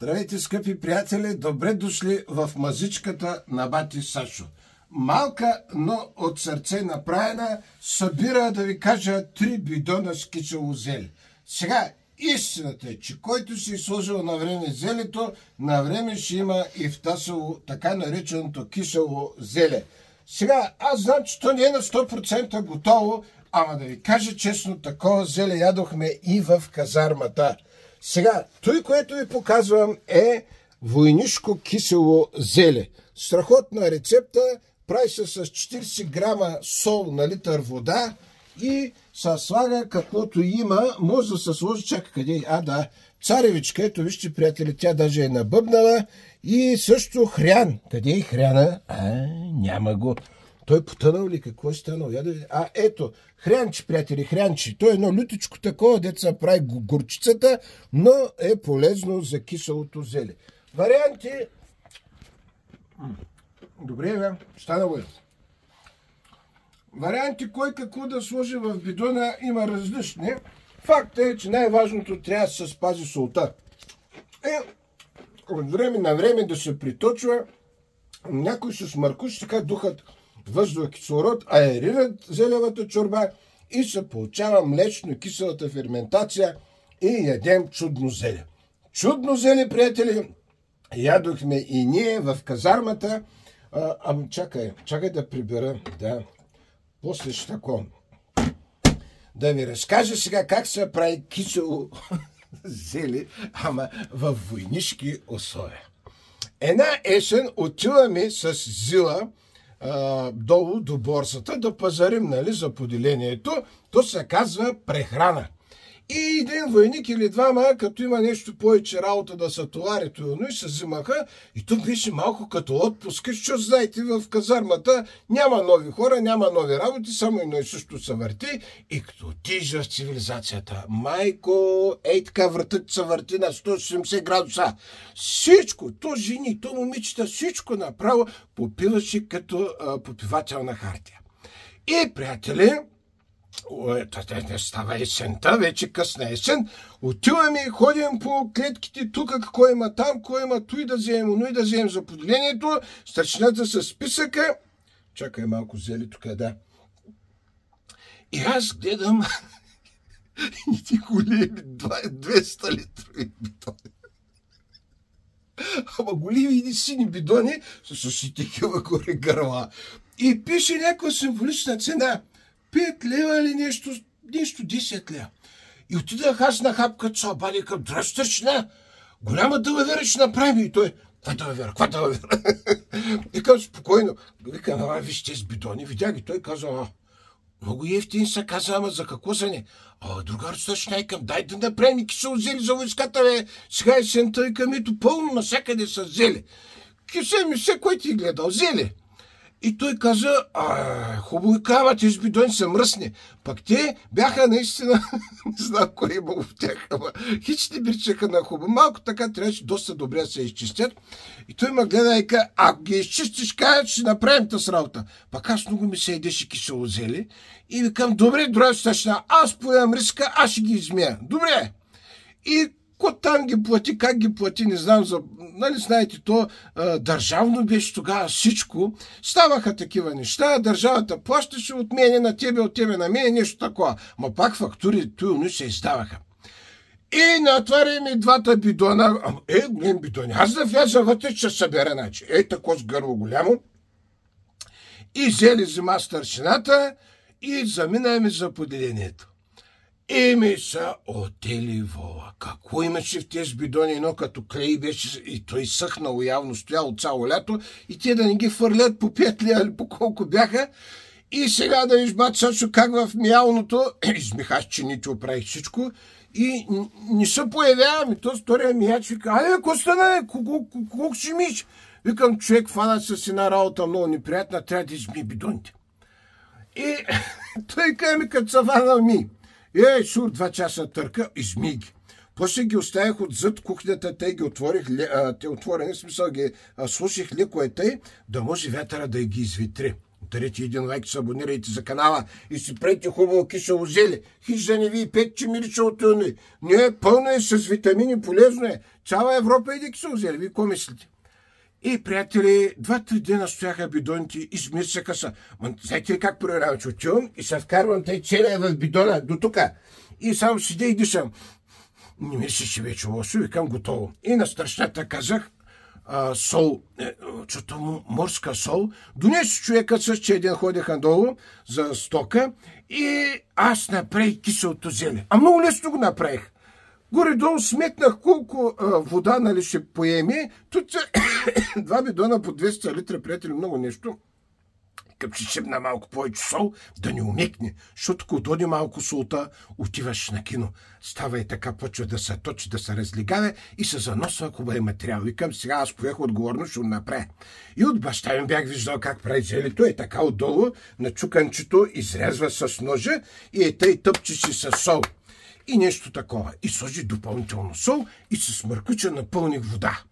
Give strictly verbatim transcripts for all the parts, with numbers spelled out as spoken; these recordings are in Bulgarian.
Здравейте, скъпи приятели! Добре дошли в мазичката на бати Сашо. Малка, но от сърце направена, събира, да ви кажа, три бидона с кисело зеле. Сега, истината е, че който си е сложил на време зелето, на време ще има и втасало така нареченото кисело зеле. Сега, аз знам, че то не е на сто процента готово, ама да ви кажа честно, такова зеле ядохме и в казармата. Сега, той, което ви показвам, е войнишко кисело зеле. Страхотна рецепта, прави се с четирийсет грама сол на литър вода и се слага каквото има. Може да се сложи, чака къде, а да, царевичка, ето вижте, приятели, тя даже е набъбнала. И също хрян. Къде е хряна? А, няма го. Той потънал ли? Какво е станал? А, ето, хрянче, приятели, хрянче. Той е едно лютичко такова, деца прави горчицата, но е полезно за киселото зеле. Варианти... Добре, бе, стана го. Варианти кой какво да сложи в бидона има различни. Факт е, че най-важното трябва да се спази солта. Е, от време на време да се приточва, някои с маркуш така духат въздух, кислород, аерират зелевата чорба и се получава млечно киселата ферментация и ядем чудно зеле. Чудно зеле, приятели, ядохме и ние в казармата. А, ам, чакай, чакай да прибера, да, после ще тако. Да ви разкажа сега как се прави кисело зеле, ама в войнишки условия. Една есен отиваме с Зила а, долу до борсата да пазарим, нали, за поделението. То се казва прехрана. И един войник или двама, като има нещо повече работа да се товари, и се взимаха. И тук беше малко като отпуск, защото знаете, в казармата няма нови хора, няма нови работи, само едно и също се върти. И като отиш в цивилизацията, майко, ей така вратът се върти на сто и седемдесет градуса. Всичко, то жени, то момичета, всичко направо попиваше като а, попивател на хартия. И, приятели, не става есента, вече късна есен. Отиваме, ходим по клетките, тук какво има там, какво има, той да вземем, но и да вземем за поделението. Старшината с списъка. Чакай малко зели тук, да. И аз гледам и ти големи двеста литрови бидони. Ама големи и сини бидони с и такива горе гърла. И пише някаква символична цена. пет лева или нещо, нещо десет лева. И отидах аз на хапката, се обади към дръстърчина. Голяма далавера ще направим. И той, каква далавера, каква далавера? И казва, спокойно. Викам, ама виж тези бидони. Видя ги. Той казва, а, много ефтини са, каза, ама за какво са не? А, другар старшина, и към, дай да направим кисело зеле за войската, бе. Сега е сента, и към ето пълно насякъде са зеле. Кисе ми се, кой ти е гледал? Зеле. И той каза, а, хубаво и кава, тези бидони са мръсни. Пък те бяха наистина, не знам кой имало в тях, ама хич не бичаха на хубаво. Малко така трябваше доста добре да се изчистят. И той ме гледа и каза, ако ги изчистиш, кажа, ще направим тъс работа. Пък аз много ми се едеше кисело зеле. И викам, добре, друга стачна, аз поемам риска, аз ще ги измия. Добре. И ко там ги плати, как ги плати, не знам, за, нали знаете, то а, държавно беше тогава всичко. Ставаха такива неща, държавата плащаше от мене на тебе, от тебе на мене, нещо такова. Ма пак фактури, туи се издаваха. И натваряме двата бидона. Е, голем бидони. Аз да вляза вътре, ще събера, значи. Е, тако с гърло голямо. И взели зима старшината и заминаме за поделението. И ми са отели вола. Какво имаше в тези бидони? Едно като клей беше и той съхнало, явно стояло цяло лято и те да не ги фърлят по пет лева или по колко бяха. И сега да виж, бат Сашо, как в мялното измихаш чините, оправих всичко и не се появявам. И то втория мияч вика, айде, какво стана, колко ще миш? Викам, човек, фана с една работа много неприятна, трябва да изми бидоните. И той каза ми, като са ванал ми. Ей, шур, два часа търка, изми ги. После ги оставих отзад кухнята, те ги отворих, те отворени, смисъл ги слуших леко е тъй, да може вятъра да ги извитри. ударете един лайк, се абонирайте за канала и си правите хубаво кисело зеле. Хиж да не ви пет, че мирича от тъни. Не, пълно е с витамини, полезно е. Цяла Европа еди кисело зеле. Вие какво мислите? И, приятели, два-три дена стояха бидоните и смирсаха се. Ма, знаете ли как проверявам, че отивам и се вкарвам тъй целия в бидона до тука. И само седя и дишам. Не мислеше вече лошо, викам готово. И на страшната казах, а, сол, е, чуто му морска сол. Донесе човекът с че един ходеха долу за стока и аз направих киселото зеле. А много лесно го направих. Горе-долу сметнах колко а, вода, нали, ще поеме. Тут два бидона по двеста литра, приятели, много нещо. Като ще шибна малко повече сол, да не умекне. Защото като доди малко солта, отиваш на кино. Става и така, почва да се точи, да се разлигава и се заносва хубави материал. Викам, сега аз поех отговорно, ще го направя. И от баща ми бях виждал как прави зелето. Е така отдолу на чуканчето изрязва с ножа и е тъй тъпчеше с сол. И нещо такова. И сложи допълнително сол и с мъркуча напълних вода.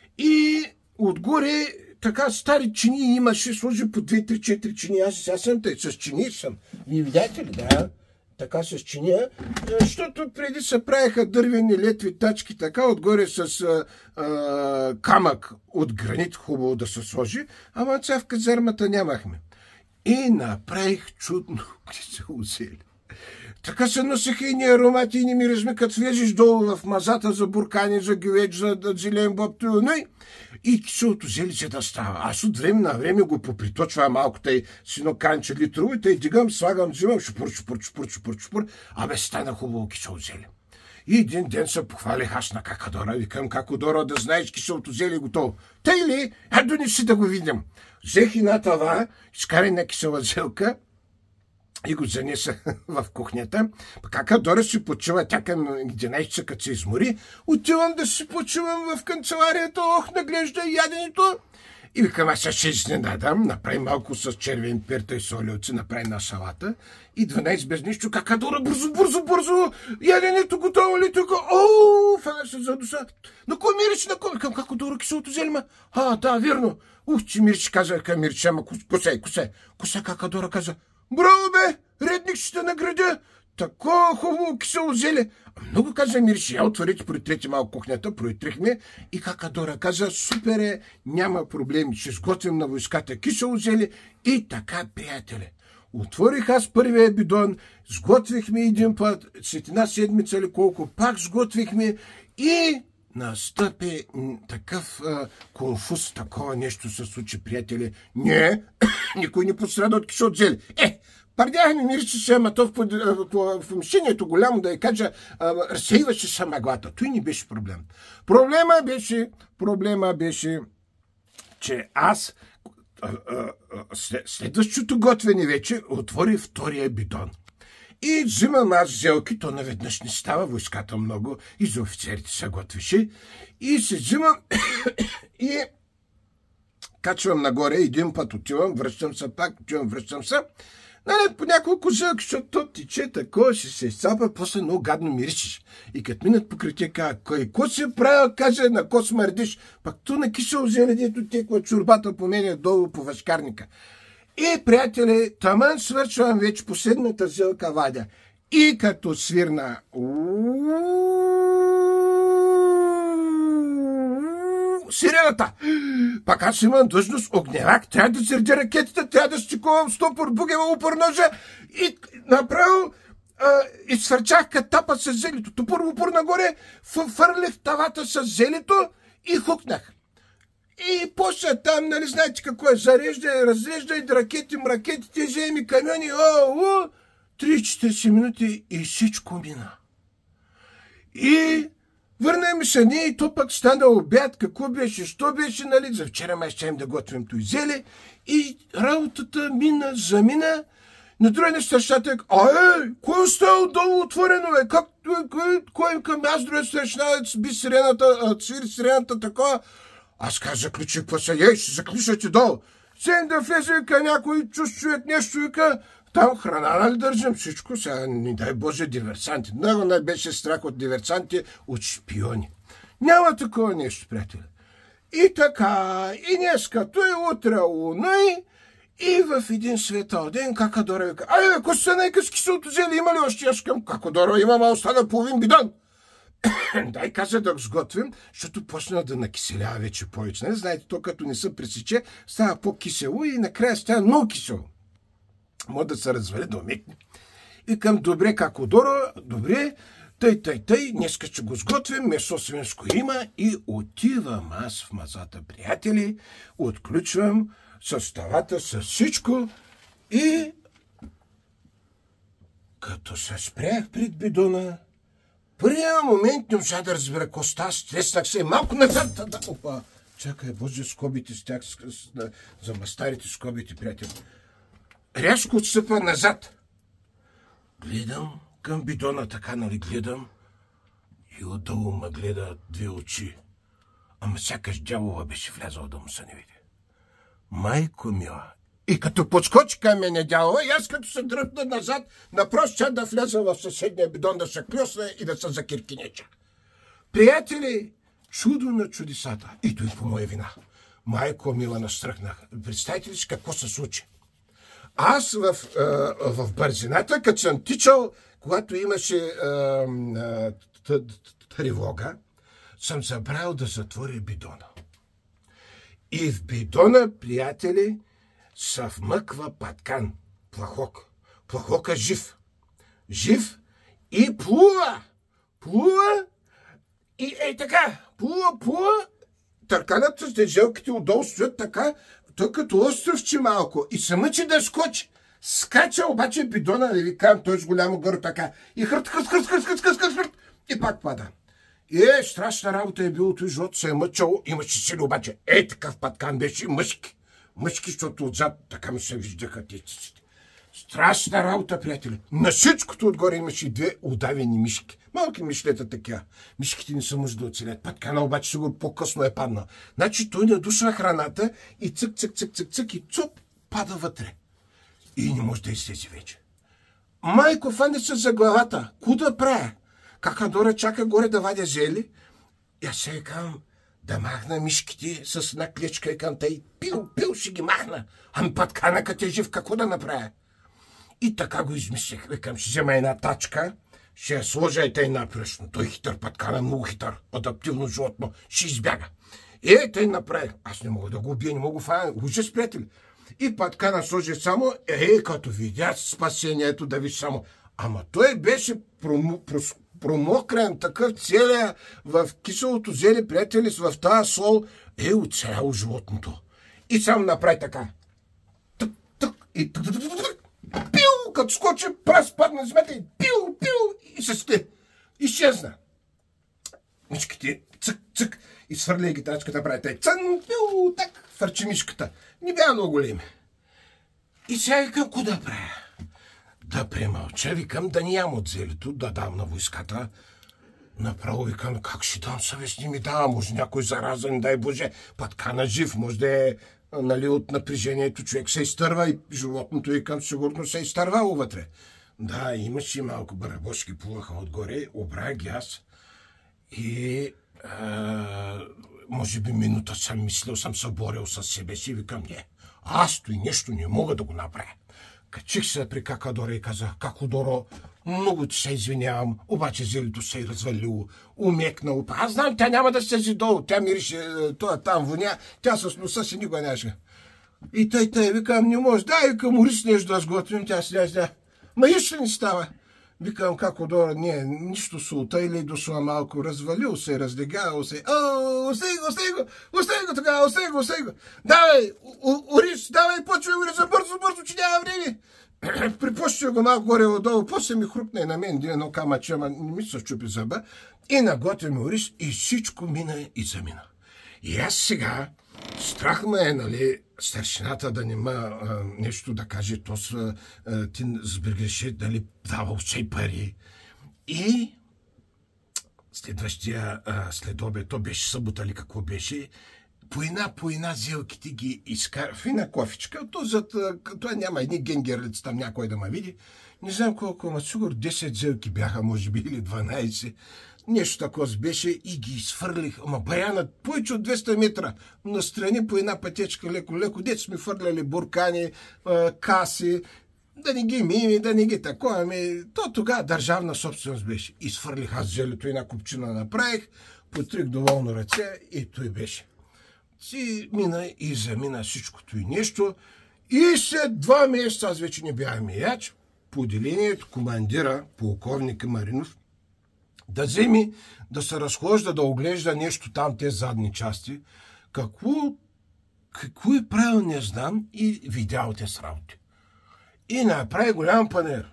И отгоре така стари чини имаше, сложи по две-три-четири чини. Аз сега съм тъй, с чини съм. Вие видяте ли? Да, така с чиния. Защото преди се правеха дървени летви тачки, така отгоре с а, а, камък от гранит хубаво да се сложи, ама сега в казармата нямахме. И направих чудно кисело зеле. Така се носиха и ни аромати и ни миризми, като влезеш долу в мазата за буркани, за гювеч, за зелен боб, и киселото зелице да става. Аз от време на време го поприточвам малко, тъй с едно канче литрово и тъй дигам, слагам, взимам, шупур, шупур, шупур, шупур, шупур, абе стана хубаво кисело зеле. И един ден се похвалих аз на Какадора, викам, Какадора, да знаеш, киселото зеле е готово. Тъй ли? А донеси да го видим. Взех една тава, изкарай на кисела зелка, и го занеса в кухнята. Какадора си почива, тя към единайсет часа, като се измори. Отивам да си почивам в канцеларията, ох, наглежда яденето. И викам, аз ще изненадам, направи малко с червен перта и солилци, направи на салата. И дванайсет без нищо, Какадора, бързо, бързо, бързо, яденето готово ли тук? О, фана се за душа. На кой мириш, на кой? Викам, Какадора, киселото зеле, а, да, верно. Ух, че мириш, казах, мириш, ама кусай, кусай. Кусай, Какадора каза. Браво, бе! Редник ще те наградя! Такова хубаво кисело зеле! Много каза мириш, я отворите, протрете малко кухнята, протрихме и Какадора каза, супер е, няма проблеми, ще сготвим на войската кисело зеле и така, приятели. Отворих аз първия бидон, сготвихме един път, след една седмица или колко, пак сготвихме и настъпи такъв а, конфуз, такова нещо се случи, приятели. Не, никой не пострада от киселото зеле. Е, пардяха ми мириче се, ама то в, в, в помещението голямо да я кажа, разсейваше се мъглата. Той не беше проблем. Проблема беше, проблема беше, че аз а, а, след, следващото готвене вече отвори втория бидон. И взимам аз зелки, то наведнъж не става, войската много, и за офицерите се готвеше. И се взимам и качвам нагоре, един път отивам, връщам се пак, отивам, връщам се. Нали, по няколко зелки, защото то тече такова, ще се изцапа, после много гадно миришеш. И като минат покрай те, казва, кой, ко си правил, каже, на ко смърдиш, пак то на кисело зеле, дето теква чорбата по мене долу по въшкарника. И, приятели, таман свършвам вече последната зелка вадя. И като свирна сирената. Пак аз имам длъжност огневак, трябва да сърдя ракетата, трябва да стиковам стопор, бугева, упор ножа и направо изсвърчах катапа с зелето. Топор, упор нагоре, фърлих тавата с зелето и хукнах. И после там, нали, знаете какво е, зарежда, разрежда и ракети, ракетите, вземи камиони, о, о, три-четиридесет минути и всичко мина. И върнем се ние и то пък стана обяд, какво беше, що беше, нали, за вчера май ще да готвим той зеле и работата мина, замина. На другия не страшната е, ай, кой остава долу отворено, бе, как, кой, кой към аз другия страшнавец би сирената, цвири сирената такова. Аз казах, заключих, какво са, ей, ще заключате долу. Сен да влезе, вика, някой чуст човек нещо, вика, там храна, нали държим всичко, сега не дай Боже диверсанти. Много не беше страх от диверсанти, от шпиони. Няма такова нещо, приятели. И така, и днеска, той утре луна И в един светъл ден Какадора вика: "Ай, Костянайка с киселото зеле има ли още?" Аз към Какадора: "Имам, а остана половин бидон." Дай, каза, да го сготвим, защото почна да накиселява вече повече. Не знаете, то като не се пресече, става по-кисело и накрая става много кисело. Може да се развали, да умекне. И към: "Добре, Какодоро, добре, тъй, тъй, тъй, днеска ще го сготвим, месо свинско има." И отивам аз в мазата, приятели, отключвам с тавата, с всичко и като се спрях пред бидона, първия момент не можа да разбера коста, стреснах се малко назад. Да, опа, чакай, Боже, скобите с тях, за мастарите скобите, приятели. Рязко отстъпа назад. Гледам към бидона, така, нали, гледам, и отдолу ме гледа две очи. Ама сякаш дявола беше влязъл да му се не види. Майко мила! И като подскочи към мене дявола, и аз като се дръпна назад, напрост чак да вляза в съседния бидон, да се клюсна и да се закиркинеча. Приятели, чудо на чудесата. И той по моя вина. Майко мила, настръхнах. Представете ли си какво се случи? Аз в, в бързината, като съм тичал, когато имаше тревога, съм забравил да затворя бидона. И в бидона, приятели, се вмъква паткан, плахок. Плахока жив. Жив и плува. Плува и ей така. Плува, плува. Търканата с дежелките отдолу стоят така, той като островче малко. И се мъчи да скочи. Скача обаче бидона, да ви кажам, той с голямо горе така. И хърт, хърт, хърт, хърт, хърт, хърт, хърт, хърт, и пак пада. Е, страшна работа е било, той живот се е мъчал, имаше сили обаче. Е, такъв паткан беше мъжки. Мъжки, защото отзад така ми се виждаха тециците. Страшна работа, приятели. На всичкото отгоре имаше две удавени мишки. Малки мишлета такива. Мишките не са може да оцелят. Паткана обаче сигурно по-късно е паднал. Значи той надушва храната и цък, цък, цък, цък, цък и цуп, пада вътре. И не може да излезе вече. Майко, фане се за главата. Ко да правя? Какадора чака горе да вадя зели. И аз се казвам да махна мишките с една клечка и към тъй. Пил, пил ще ги махна. Ами паткана като е жив, какво да направя? И така го измислих. Викам, ще взема една тачка, ще я сложа и тъй напречно. Той хитър паткана, много хитър, адаптивно животно, ще избяга. Е, тъй направих. Аз не мога да го убия, не мога да фана. Ужас, приятели. И паткана сложи само, е, като видя спасението, да виж само. Ама той беше промо, прос, промокрен такъв целия в киселото зеле, приятели, в тази сол. Е, оцеляло животното. И сам направи така. Тък, тък, и тък, тък, тък, тък. Пил, като скочи, пръст падна земята и пил, пил, и се сте. Изчезна. Мишките, цък, цък, и свърля гитачката, прави тъй. Цън, пил, так, фърчи мишката. Не бяха много големи. И сега викам, ко да правя? Да премълча, викам, да нямам от зелето, да дам на войската. Направо викам, как ще дам съвест, не ми дава, може някой заразен, дай Боже, паткана жив, може да е, нали, от напрежението човек се изтърва и животното и към сигурно се изтървало вътре. Да, имаше малко барабошки плуваха отгоре, обрах ги аз и а, може би минута съм мислил, съм се борил с себе си и викам, не, аз той нещо не мога да го направя. Качих се при Какадора и казах, Какодоро, много ти се извинявам, обаче зелето се е развалило, умекнало. Аз знам, тя няма да се долу, тя мирише, това там воня, тя с носа си никога нямаше. И тъй, тъй, викам, не може, дай, викам, Орис нещо да сготвим, тя си да. Ма нищо не става. Викам, Какодора, не, нищо султа или дошла малко, развалил се, раздегавал се. О, осей го, осей го, осей го тогава, осей го, осей го. Давай, Орис, давай, почвай, Орис, бързо, бързо, че няма време. Припущил го малко горе-отдолу, после ми хрупна и на мен едно камъче, ама не ми се щупи зъба. И наготвя ми Орис и всичко мина и замина. И аз сега, страх ме е, нали, старшината да нема а, нещо да каже, то са, а, ти сбъргаше, дали давал все пари. И следващия а, следобед, то беше събота ли какво беше, по една, по една зелките ги изкара в една кофичка. То зад, това няма едни генгерлици там някой да ме види. Не знам колко, ама сигурно десет зелки бяха, може би, или дванайсет. нещо такова беше и ги изфърлих. Ама баянат повече от двеста метра настрани по една пътечка леко-леко. Дето сме фърляли буркани, каси, да не ги мими, да не ги такова. Ами, то тогава държавна собственост беше. Изфърлих аз зелето, една купчина направих, потрих доволно ръце и той беше. Си мина и замина всичкото и нещо. И след два месеца, аз вече не бях мияч, поделението командира, полковника Маринов, да вземи, да се разхожда, да оглежда нещо там, те задни части. Какво, какво е правил, не знам, и видял те с работи. И направи голям панер.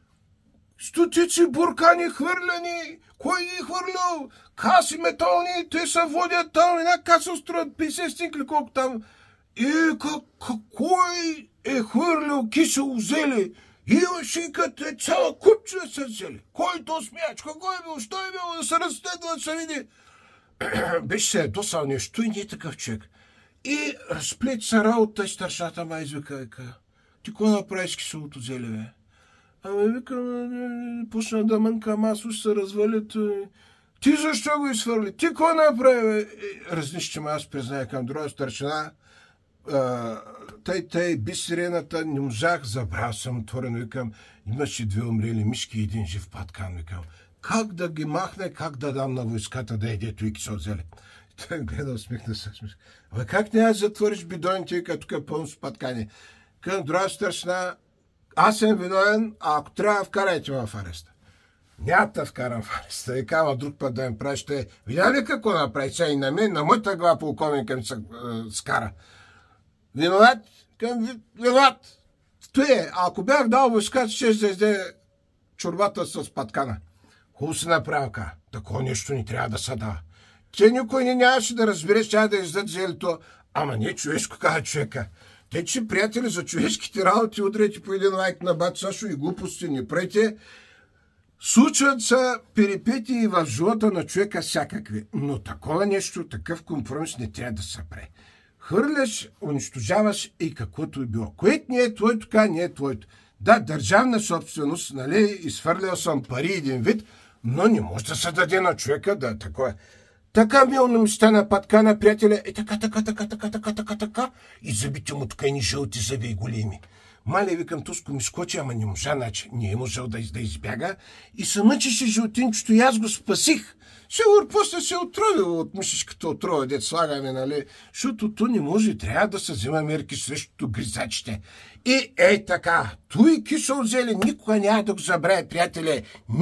Стотици буркани хвърляни, кой ги е хвърлял? Каси метални, те се водят там, една каса строят петдесет стинкли, колко там. И как, кой е хвърлял кисело зеле? Имаше и като е цяла купчина са взели. Кой то смяч? Какво е бил? Що е било? Да се разследва, да се види. Беше се досал нещо и не е такъв човек. И разплет са работа и старшата ма извика, вика. Ти ко направиш киселото зеле, бе? Ами викам, почна да мънкам, аз уж се развалят. Ти защо го изхвърли? Ти ко направи, бе? Разнищи ме, аз призная към друга старшина. Тъй, тъй, бисерената, не можах, забрал съм отворено, викам, имаше две умрели мишки и един жив паткан, викам. Как да ги махне, как да дам на войската да еде той кисело зеле? Той гледа, усмихна се. Абе, как не аз затвориш бидоните, вика, тук е пълно с паткани? Към друга старшина, аз съм виновен, а ако трябва, вкарайте ме в ареста. Няма да вкарам в ареста. Викам, друг път да им правиш, ще видя ли какво направи? Сега и на мен, на моята глава полковника ми се скара. Виноват? Към виноват. Той е, ако бях дал войската, ще да изде чорбата с паткана. Хубаво си направил, ка. Такова нещо ни трябва да се дава. Те никой не нямаше да разбере, ще да издадат зелето. Ама не човешко, каза човека. Те, че приятели за човешките работи, удрете по един лайк на бат Сашо и глупости не прете. Случват се перипетии в живота на човека всякакви. Но такова нещо, такъв компромис не трябва да се прави. Хърляш, унищожаваш и каквото е било. Което не е твоето, така не е твоето. Да, държавна собственост, нали, изхвърлял съм пари един вид, но не може да се даде на човека да такова. Така милно ми стана паткана, приятеля, е така, така, така, така, така, така, така, и зъбите му тук ни жълти зъби и големи. Мале, викам, Туско ми скочи, ама не можа, значи не е можел да, да избяга и се мъчеше жълтинчето и аз го спасих. Сигур после се отровил от мишишката отрова, дет слагаме, нали, защото то не може, трябва да се взема мерки срещу гризачите. И ей така, той кисело зеле никога няма да го забравя, приятеле,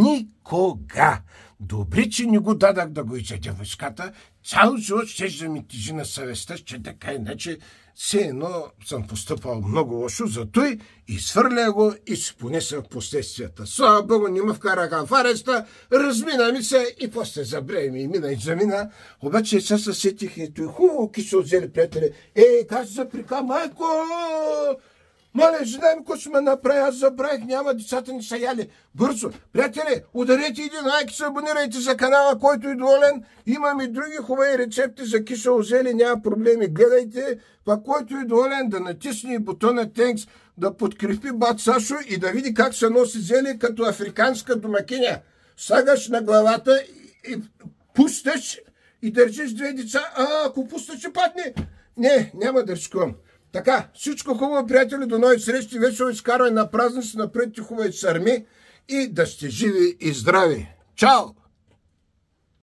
никога. Добре, че не го дадах да го изяде войската, цял живот ще да ми тежи на съвестта, че така иначе все едно съм постъпал много лошо, зато и изхвърля го и си понеса последствията. Слава Богу, не ме вкараха в ареста, размина ми се и после забре ми и мина и замина. Обаче сега се сетих и той хубаво кисело зеле, приятели. Ей, как се заприка, майко! Мале, жена ми, какво ще ме направи, аз забравих, няма, децата ни са яли. Бързо, приятели, ударете един лайк, се абонирайте за канала, който е доволен. Имам и други хубави рецепти за кисело зеле, няма проблеми, гледайте. Пак който е доволен да натисне бутона Thanks, да подкрепи бат Сашо и да види как се носи зеле като африканска домакиня. Сагаш на главата и, и пусташ и държиш две деца, а ако пусташ ще падне. Не, няма да рискувам. Така, всичко хубаво, приятели, до нови срещи, весело изкарвай на празници, напред ти хубави сърми и да сте живи и здрави. Чао!